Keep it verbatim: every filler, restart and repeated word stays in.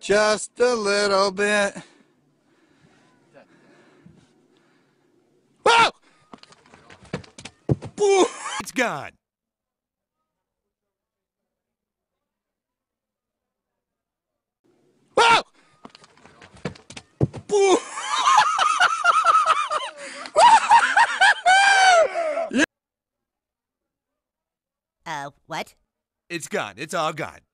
Just a little bit. Whoa! It's gone. Whoa! Uh, what? It's gone. It's all gone.